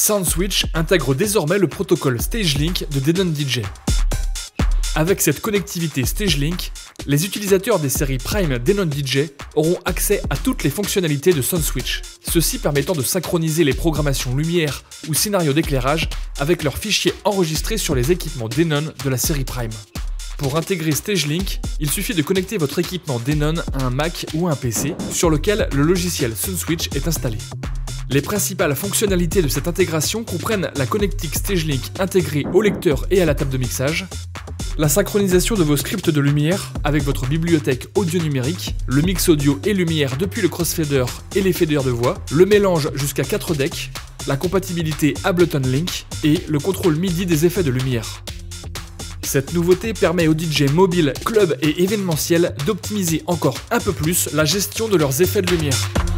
SoundSwitch intègre désormais le protocole StageLink de Denon DJ. Avec cette connectivité StageLink, les utilisateurs des séries Prime Denon DJ auront accès à toutes les fonctionnalités de SoundSwitch, ceci permettant de synchroniser les programmations lumière ou scénario d'éclairage avec leurs fichiers enregistrés sur les équipements Denon de la série Prime. Pour intégrer StageLink, il suffit de connecter votre équipement Denon à un Mac ou à un PC sur lequel le logiciel SoundSwitch est installé. Les principales fonctionnalités de cette intégration comprennent la connectique StageLink intégrée au lecteur et à la table de mixage, la synchronisation de vos scripts de lumière avec votre bibliothèque audio numérique, le mix audio et lumière depuis le crossfader et les faders de voix, le mélange jusqu'à 4 decks, la compatibilité Ableton Link et le contrôle MIDI des effets de lumière. Cette nouveauté permet aux DJ mobiles, clubs et événementiels d'optimiser encore un peu plus la gestion de leurs effets de lumière.